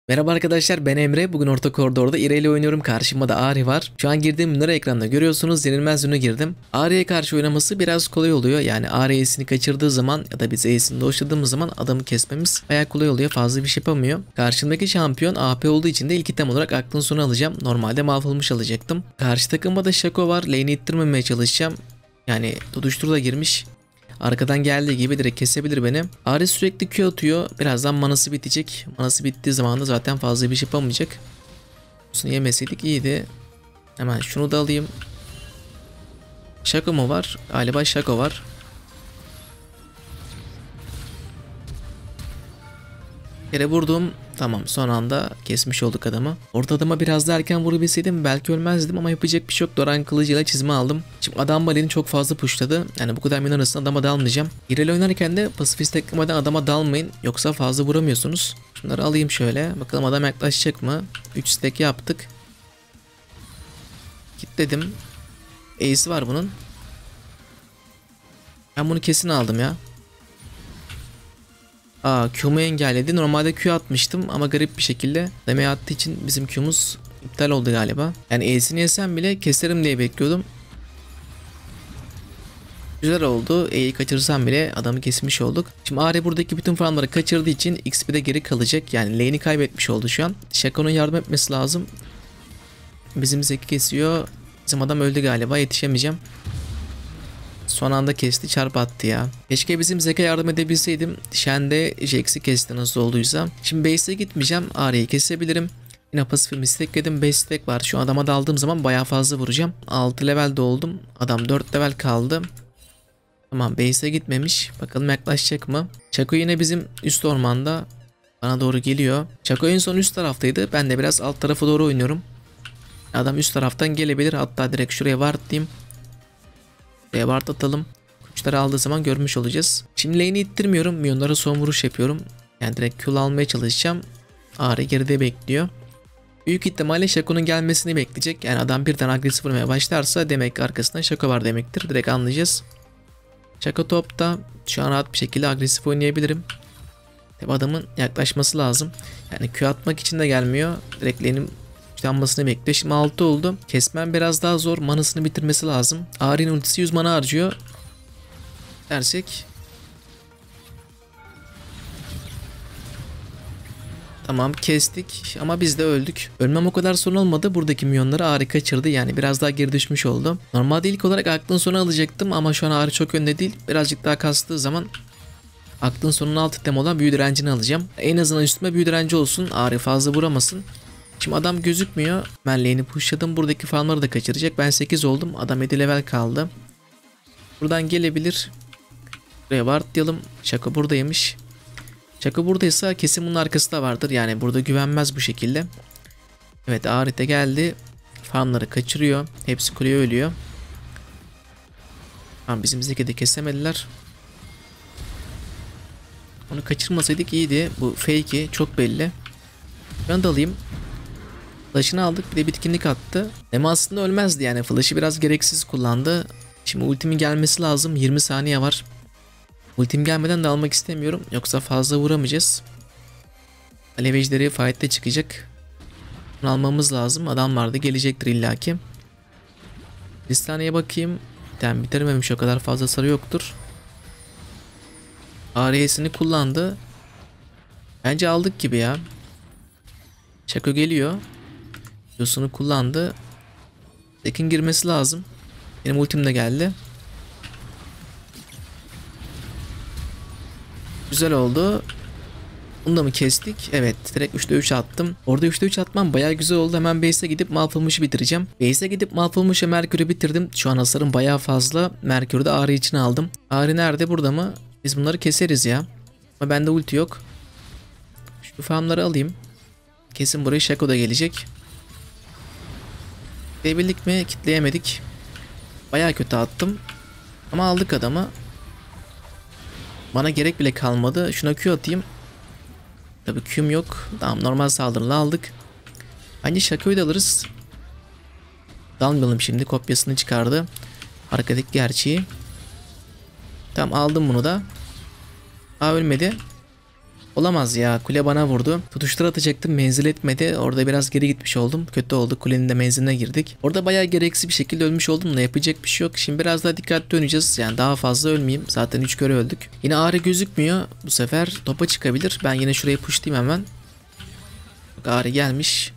Merhaba arkadaşlar, ben Emre. Bugün orta koridorda İre ile oynuyorum. Karşımda da Ahri var. Şu an girdiğim ünlü ekranda görüyorsunuz. Yenilmez ünlü girdim. Ahri'ye karşı oynaması biraz kolay oluyor. Yani Ahri E'sini kaçırdığı zaman ya da biz E'sini doşladığımız zaman adamı kesmemiz bayağı kolay oluyor. Fazla bir şey yapamıyor. Karşımdaki şampiyon AP olduğu için de ilk item olarak aklın sonu alacağım. Normalde mahvolmuş alacaktım. Karşı takımda da Shaco var. Lane'i ittirmemeye çalışacağım. Yani tutuştur da girmiş. Arkadan geldiği gibi direkt kesebilir beni. Ahri sürekli Q atıyor. Birazdan manası bitecek. Manası bittiği zaman da zaten fazla bir şey yapamayacak. Bunu yemeseydik iyiydi. Hemen şunu da alayım. Shaco mu var? Galiba Shaco var. Yere vurdum. Tamam, son anda kesmiş olduk adamı. Orta adama biraz daha erken vurabilseydim belki ölmezdim ama yapacak bir şey yok. Doran kılıcıyla çizme aldım. Şimdi adam balini çok fazla pushladı. Yani bu kadar minyon arasında adama dalmayacağım. İreli oynarken de pasifist eklemeden adama dalmayın. Yoksa fazla vuramıyorsunuz. Şunları alayım şöyle. Bakalım adam yaklaşacak mı? 3 stack yaptık. Kilitledim. Ace'i var bunun. Ben bunu kesin aldım ya. Q'mu engelledi. Normalde Q atmıştım ama garip bir şekilde demeye attığı için bizim Q'muz iptal oldu galiba. Yani E'sini yesem bile keserim diye bekliyordum. Güzel oldu. E'yi kaçırsam bile adamı kesmiş olduk. Şimdi Ahri buradaki bütün farmları kaçırdığı için XP'de geri kalacak. Yani lane'i kaybetmiş oldu şu an. Shaco'nun yardım etmesi lazım. Bizim Zeki kesiyor. Bizim adam öldü galiba. Yetişemeyeceğim. Son anda kesti, çarp attı ya. Keşke bizim Zek'e yardım edebilseydim. Shen de Jax'i kesti nasıl olduysa. Şimdi base'e gitmeyeceğim. Ahri'yi kesebilirim. Yine pasifimi stackledim. 5 stack var. Şu adama daldığım zaman bayağı fazla vuracağım. 6 level oldum. Adam 4 level kaldı. Tamam, base'e gitmemiş. Bakalım yaklaşacak mı? Shaco yine bizim üst ormanda. Bana doğru geliyor. Shaco en son üst taraftaydı. Ben de biraz alt tarafa doğru oynuyorum. Adam üst taraftan gelebilir. Hatta direkt şuraya ward diyeyim. Ward atalım. Kuşları aldığı zaman görmüş olacağız. Şimdi lane'i ittirmiyorum. Minyonlara son vuruş yapıyorum. Yani direkt Q'lu almaya çalışacağım. Ahri geride bekliyor. Büyük ihtimalle Shaco'nun gelmesini bekleyecek. Yani adam birden agresif vurmaya başlarsa demek ki arkasında Shaco var demektir. Direkt anlayacağız. Shaco topta. Şu an rahat bir şekilde agresif oynayabilirim. Tabi adamın yaklaşması lazım. Yani Q atmak için de gelmiyor. Direkt lane'in yanmasını bekliyor. Şimdi 6 oldu. Kesmem biraz daha zor. Manasını bitirmesi lazım. Ahri'nin ultisi 100 mana harcıyor. Dersek. Tamam, kestik ama biz de öldük. Ölmem o kadar sorun olmadı. Buradaki minyonları Ahri kaçırdı. Yani biraz daha geri düşmüş oldu. Normalde ilk olarak aklın sonu alacaktım ama şu an Ahri çok önde değil. Birazcık daha kastığı zaman aklın sonunun alt item olan büyü direncini alacağım. En azından üstüme büyü direnci olsun. Ahri fazla vuramasın. Şimdi adam gözükmüyor. Ben lane'i pushladım. Buradaki farmları da kaçıracak. Ben 8 oldum. Adam 7 level kaldı. Buradan gelebilir. Buraya ward diyelim. Shaco buradaymış. Shaco buradaysa kesin bunun arkasında vardır. Yani burada güvenmez bu şekilde. Evet, Ahri de geldi. Farmları kaçırıyor. Hepsi kuleye ölüyor. Tamam, bizim Zeki'yi de kesemediler. Onu kaçırmasaydık iyiydi. Bu fake'i çok belli. Ben de alayım. Flash'ını aldık, bir de bitkinlik attı. Ama aslında ölmezdi yani. Flash'ı biraz gereksiz kullandı. Şimdi ultimin gelmesi lazım. 20 saniye var. Ultim gelmeden de almak istemiyorum. Yoksa fazla vuramayacağız. Alev ejderi fight'te çıkacak. Bunu almamız lazım. Adam vardı, gelecektir illaki. Listaneye bakayım. Yani bitirmemiş, o kadar fazla sarı yoktur. AR'sini kullandı. Bence aldık gibi ya. Shaco geliyor. Yosunu kullandı. Tekin girmesi lazım. Benim ultim de geldi. Güzel oldu. Bunu da mı kestik? Evet, direkt 3'te 3 attım. Orada 3'te 3 atmam bayağı güzel oldu. Hemen base'e gidip Malphurmuş'u bitireceğim. Base'e gidip Malphurmuş'u Merkür'ü bitirdim. Şu an hasarım bayağı fazla. Merkür'ü de Ahri için aldım. Ahri nerede? Burada mı? Biz bunları keseriz ya. Ama bende ulti yok. Şu farmları alayım. Kesin buraya Shaco da gelecek. Kitleyebildik mi? Kitleyemedik. Bayağı kötü attım. Ama aldık adamı. Bana gerek bile kalmadı. Şuna Q atayım. Tabii Q'm yok. Tamam, normal saldırıyla aldık. Bence Shaco'yu da alırız. Dalmayalım şimdi. Kopyasını çıkardı. Arkadaki gerçeği. Tamam, aldım bunu da. Ölmedi. Olamaz ya, kule bana vurdu. Tutuştur atacaktım, menzil etmedi. Orada biraz geri gitmiş oldum. Kötü oldu, kulenin de menziline girdik. Orada bayağı gereksiz bir şekilde ölmüş oldum da yapacak bir şey yok. Şimdi biraz daha dikkatli oynayacağız. Yani daha fazla ölmeyeyim. Zaten 3 kere öldük. Yine ağrı gözükmüyor. Bu sefer topa çıkabilir. Ben yine şurayı pushlayayım hemen. Bak, ağrı gelmiş.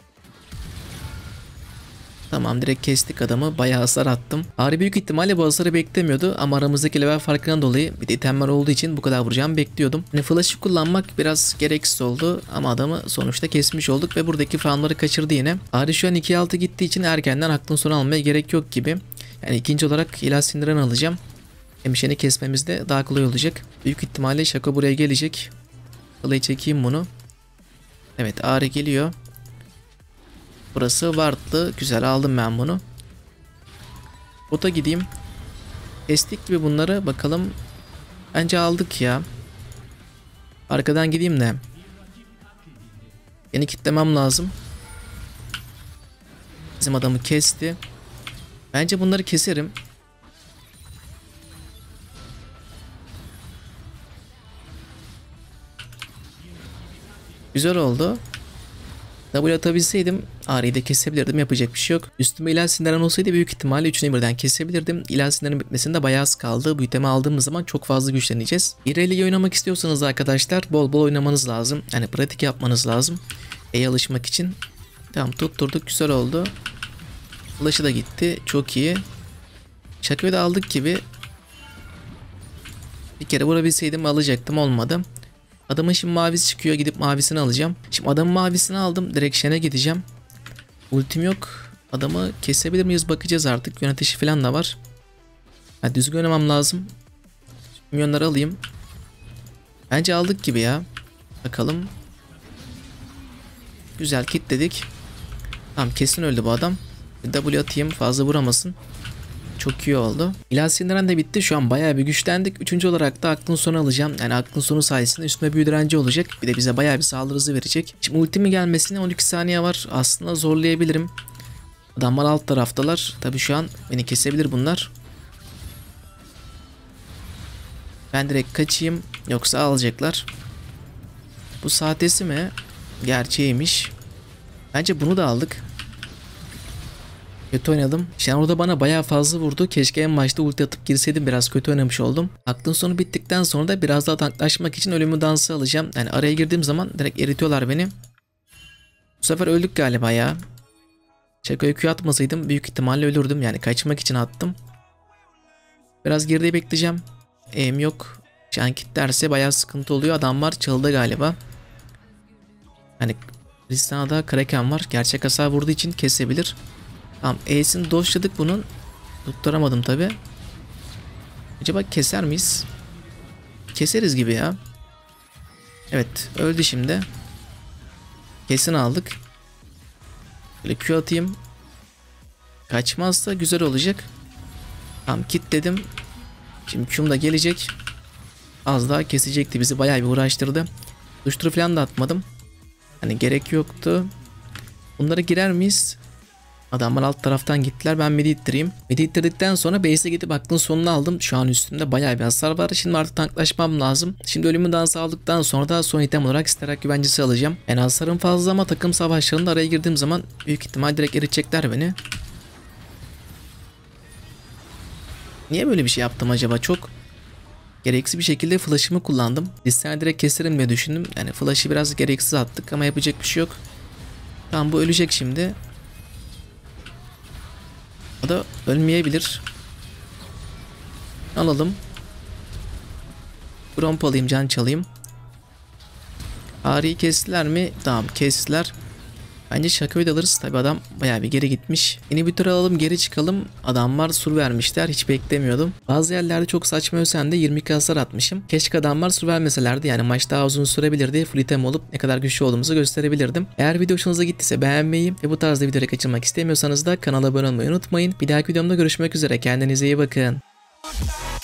Tamam, direkt kestik adamı. Bayağı hasar attım. Ağrı büyük ihtimalle bu hasarı beklemiyordu ama aramızdaki level farkından dolayı bir de itemler olduğu için bu kadar vuracağımı bekliyordum. Hani flash'ı kullanmak biraz gereksiz oldu ama adamı sonuçta kesmiş olduk ve buradaki farmları kaçırdı yine. Ağrı şu an 2-6 gittiği için erkenden aklın sonu almaya gerek yok gibi. Yani ikinci olarak ilaç sindiren alacağım. Hemşeni kesmemiz de daha kolay olacak. Büyük ihtimalle Shaco buraya gelecek. Kılayı çekeyim bunu. Evet, ağrı geliyor. Burası wardlı. Güzel, aldım ben bunu. Bota gideyim. Kestik gibi bunları. Bakalım. Bence aldık ya. Arkadan gideyim de. Yeni kitlemem lazım. Bizim adamı kesti. Bence bunları keserim. Güzel oldu. W atabilseydim Ahri'yi de kesebilirdim, yapacak bir şey yok. Üstüme ilaç sindiren olsaydı büyük ihtimalle 3'üne birden kesebilirdim. İlaç sindiren bitmesinde bayağı az kaldı. Bu itemi aldığımız zaman çok fazla güçleneceğiz. İrelia'yı oynamak istiyorsanız arkadaşlar bol bol oynamanız lazım. Yani pratik yapmanız lazım. Alışmak için. Tamam, tutturduk, güzel oldu. Flash'ı da gitti, çok iyi. Shaco'yu da aldık gibi. Bir kere vurabilseydim alacaktım, olmadı. Adamın şimdi mavisi çıkıyor, gidip mavisini alacağım. Şimdi adamın mavisini aldım, direkt Shen'e gideceğim. Ultim yok. Adamı kesebilir miyiz bakacağız artık. Yönetici falan da var. Yani düzgün oynamam lazım. Milyonları alayım. Bence aldık gibi ya. Bakalım. Güzel, kilitledik. Tamam, kesin öldü bu adam. W atayım, fazla vuramasın. Çok iyi oldu. İlaç sindiren de bitti. Şu an bayağı bir güçlendik. Üçüncü olarak da aklın sonu alacağım. Yani aklın sonu sayesinde üstüme büyü direnci olacak. Bir de bize bayağı bir saldırı hızı verecek. Şimdi ultimi gelmesine 12 saniye var. Aslında zorlayabilirim. Adamlar alt taraftalar. Tabii şu an beni kesebilir bunlar. Ben direkt kaçayım. Yoksa alacaklar. Bu sahtesi mi? Gerçeğiymiş. Bence bunu da aldık. Kötü oynadım. Shen orada bana bayağı fazla vurdu. Keşke en başta ulti atıp girseydim, biraz kötü oynamış oldum. Aklın sonu bittikten sonra da biraz daha tanklaşmak için ölümü dansı alacağım. Yani araya girdiğim zaman direkt eritiyorlar beni. Bu sefer öldük galiba ya. Shaco'ya Q atmasaydım büyük ihtimalle ölürdüm. Yani kaçmak için attım. Biraz geride bekleyeceğim. Aim yok. Can kitlerse bayağı sıkıntı oluyor. Adamlar çaldı galiba. Hani Tristana'da Kraken var. Gerçek hasar vurduğu için kesebilir. Tamam, E'sini dodge'ladık bunun. Tutturamadım tabi. Acaba keser miyiz? Keseriz gibi ya. Evet, öldü şimdi. Kesin aldık. Böyle Q atayım. Kaçmazsa güzel olacak. Tamam, kilitledim. Şimdi Q'm da gelecek. Az daha kesecekti bizi, bayağı bir uğraştırdı. Duşturu falan da atmadım. Hani gerek yoktu. Bunlara girer miyiz? Adamlar alt taraftan gittiler, ben midi ittireyim. Midi ittirdikten sonra base'e gidip aklın sonunu aldım. Şu an üstümde bayağı bir hasar var. Şimdi artık tanklaşmam lazım. Şimdi ölümü dansı aldıktan sonra da son item olarak isterak güvencesi alacağım. Yani hasarım fazla ama takım savaşlarında araya girdiğim zaman büyük ihtimal direkt eritecekler beni. Niye böyle bir şey yaptım acaba? Çok gereksiz bir şekilde flash'ımı kullandım. Listeni direkt keserim diye düşündüm. Yani flash'ı biraz gereksiz attık ama yapacak bir şey yok. Tamam, bu ölecek şimdi. O da ölmeyebilir. Alalım. Gromp alayım, can çalayım. Ağrı'yı kestiler mi? Tamam, kestiler. Bence Shaco'yu da alırız. Tabi adam bayağı bir geri gitmiş. İnhibitörü alalım, geri çıkalım. Adamlar sur vermişler. Hiç beklemiyordum. Bazı yerlerde çok saçma ölsem de 22 hasar atmışım. Keşke adamlar sur vermeselerdi. Yani maç daha uzun sürebilirdi. Full item olup ne kadar güçlü olduğumuzu gösterebilirdim. Eğer video hoşunuza gittiyse beğenmeyi ve bu tarzda videoları kaçırmak istemiyorsanız da kanala abone olmayı unutmayın. Bir dahaki videomda görüşmek üzere. Kendinize iyi bakın.